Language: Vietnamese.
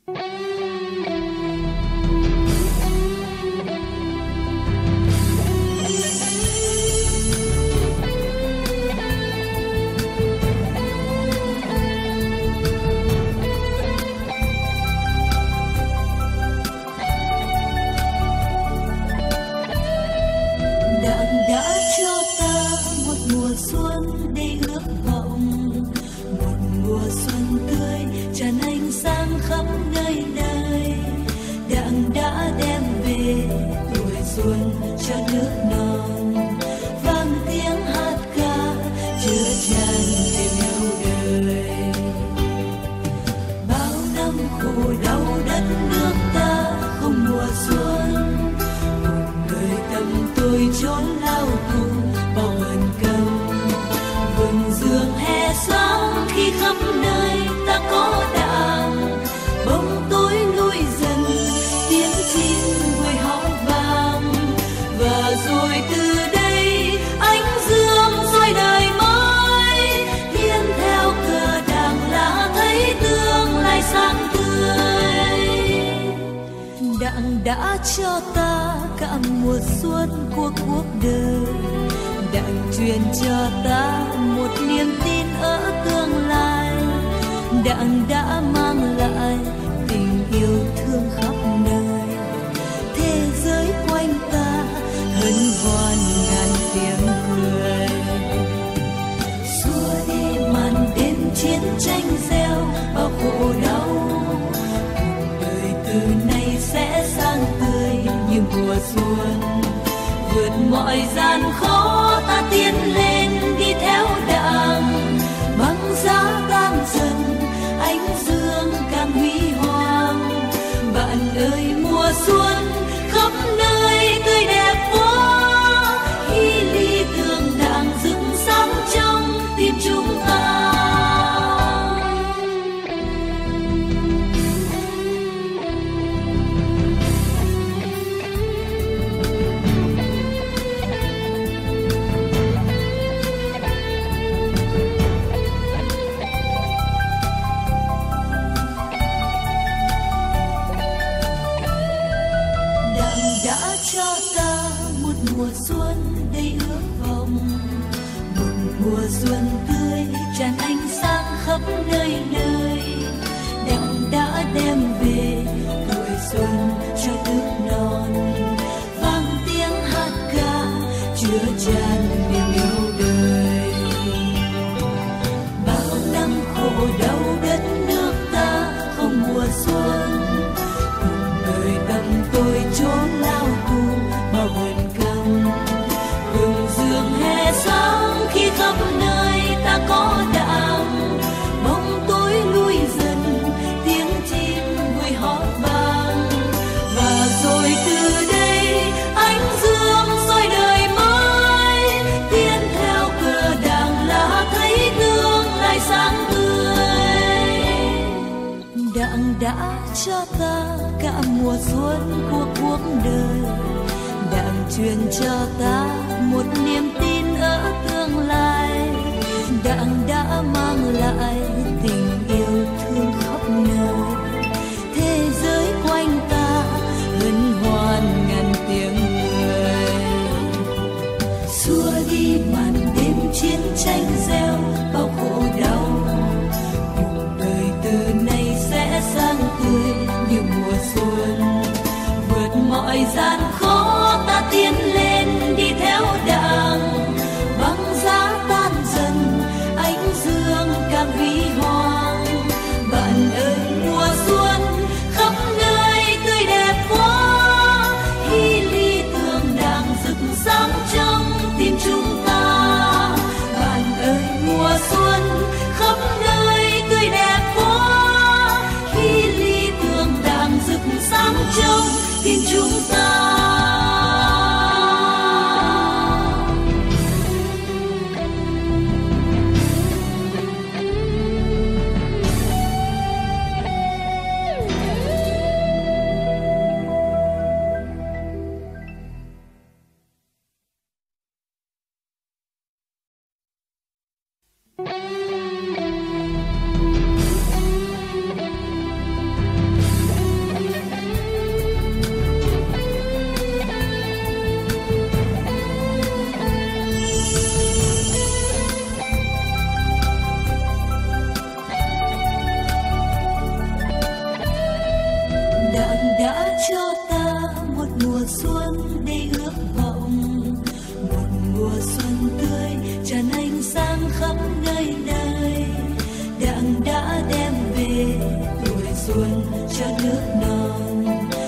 Đã cho ta một mùa xuân đầy ước vọng, một mùa xuân tươi tràn ánh sáng khắp nơi đây. Đảng đã đem về tuổi xuân cho nước non, vang tiếng hát ca chứa chan niềm yêu đời. Bao năm khổ đau đất nước ta không mùa xuân, người tâm tôi trốn lao tù bao hận căm. Vườn dương hè sáng khi khắp nơi ta có đảng, bóng tối lui dần tiếng chim vui hót vang. Và rồi từ đây ánh dương soi đời mới, hiên theo cờ đảng là thấy tương lai sáng tươi. Đảng đã cho ta cả mùa xuân của cuộc đời, Đảng truyền cho ta một niềm tin ở tương lai. Đảng đã mang lại tình yêu thương khắp nơi, thế giới quanh ta hân hoan ngàn tiếng cười. Xua đi màn đêm chiến tranh gieo bao khổ đau, cuộc đời từ nay sẽ sang tươi như mùa xuân. Vượt mọi gian khó ta tiến lên đi theo đảng, băng giá tan dần ánh dương càng huy hoàng. Bạn ơi mùa xuân khắp nơi tươi đẹp quá, khi lý tưởng đảng rực sáng trong tim chúng ta. Đã cho ta một mùa xuân đầy ước vọng, một mùa xuân tươi tràn ánh sáng khắp nơi nơi. Đảng đã đem về tuổi xuân cho nước non, vang tiếng hát ca chứa chan niềm yêu đời. Bao năm khổ đau đất nước ta không mùa xuân, đời tâm tôi trốn lao tù bao hận căm. Hương dương hè sáng khi khắp nơi ta có đảng, bóng tối lui dần tiếng chim vui hót vang. Và rồi từ đây ánh dương soi đời mới, tiến theo cờ đảng là thấy tương lai sáng tươi. Đảng đã cho ta cả mùa xuân của cuộc đời, Đảng truyền cho ta một niềm tin ở tương lai. Đảng đã mang lại tình yêu thương khắp nơi, thế giới quanh ta hân hoan ngàn tiếng cười. Xua đi màn đêm chiến tranh gieo bao khổ đau, cuộc đời từ nay sẽ sang tươi như mùa xuân. Vượt mọi gian khó ta tiến lên đi theo đảng, băng giá tan dần ánh dương càng huy hoàng. Bạn ơi mùa xuân khắp nơi tươi đẹp quá, khi lý tưởng đảng rực sáng trong tim chúng ta. Bạn ơi mùa xuân khắp nơi tươi đẹp quá, khi lý tưởng đảng rực sáng trong tim chúng ta. tuổi xuân cho nước non.